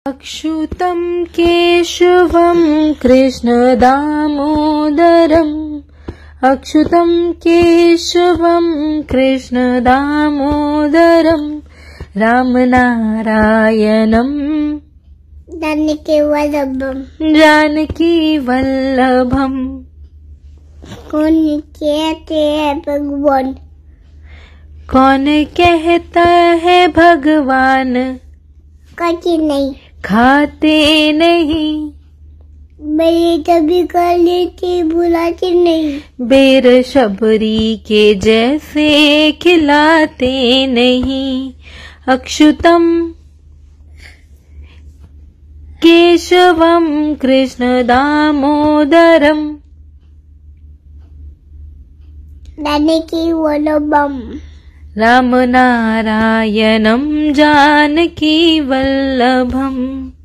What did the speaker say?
अच्युतं केशवं कृष्णदामोदरम् अच्युतं केशवं कृष्णदामोदरम् रामनारायणम् जानकीवल्लभम् कौन कहते हैं भगवान? कौन कहता है भगवान? खाते नहीं, खाते नहीं, मेरी कभी कर लेते बुलाते नहीं, बेर शबरी के जैसे खिलाते नहीं। अच्युतम केशवम कृष्ण दामोदरम जानकीवल्लभम् रामनारायणं जानकीवल्लभम्।